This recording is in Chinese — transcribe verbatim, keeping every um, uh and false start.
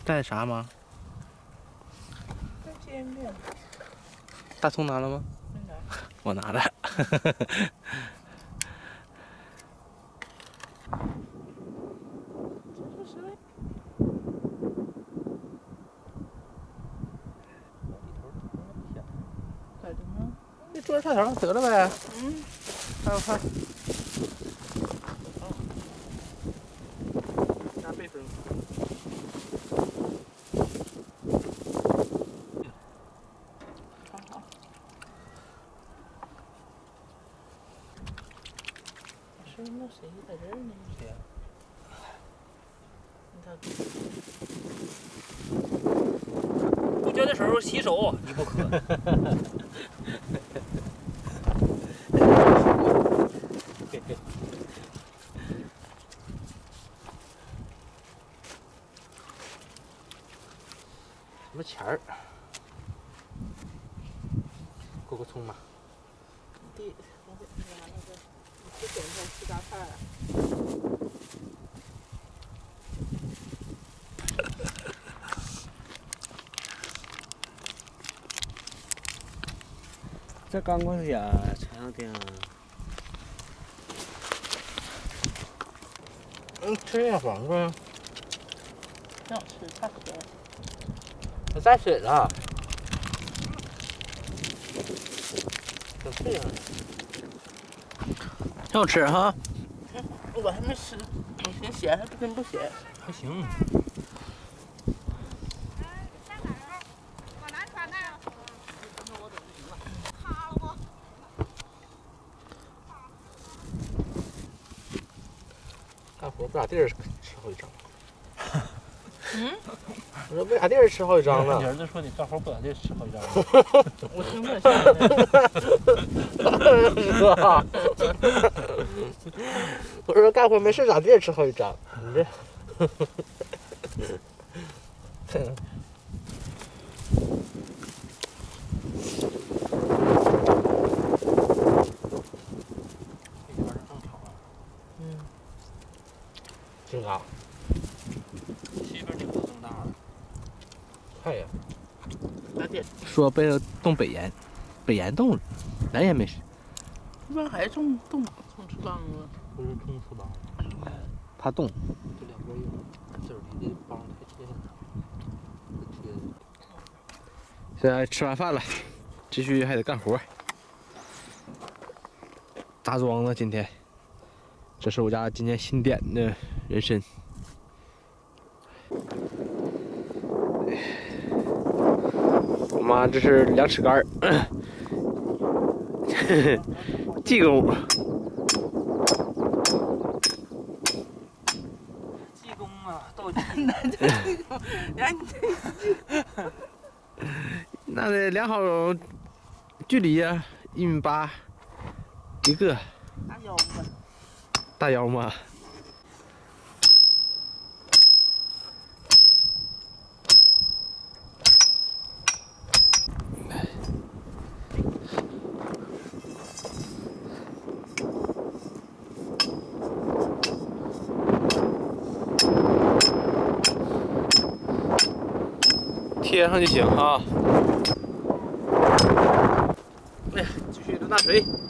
带啥吗？ 带煎饼。 大葱拿了吗？ 没拿。 我拿了。 这是谁？在这吗？ 这桌子上头得了呗。 嗯。 看我看。拿备份。 好好。是那谁在这儿呢？谁呀？ 不觉的时候洗手，你不渴。 什么钱儿？够个葱吗？ 地，我给你拿那个，你去点菜吃大菜。 这刚过去啊，前两天。 嗯，吃点黄瓜。 挺好吃，太甜。 它带水了。怎么这样？ 挺好吃哈。 我还没吃，我嫌咸，还不真不咸。 还行。 干活不咋地儿，吃好几张。 嗯？ 我说不咋地儿吃好几张了。 你儿子说你干活不咋地吃好几张。 我听不下去。 是吧？我说干活没事咋地儿吃好几张，你这。 嗯。 挺大。 西边那个更大了。 看呀。 咋地？ 说被冻北炎，北炎冻了，南炎没事。 一般还种冻种翅膀啊？ 不是种翅膀， 怕冻。 这两边有籽儿离的帮太贴了。贴。 现在吃完饭了，继续还得干活。扎桩了，今天。这是我家今天新点的人参。我妈这是两尺杆儿，济公。 济公啊，斗济。 那得量好距离呀、啊，一米八一个。 大腰子。 大腰吗？贴上就行哈。哎呀，继续流大水。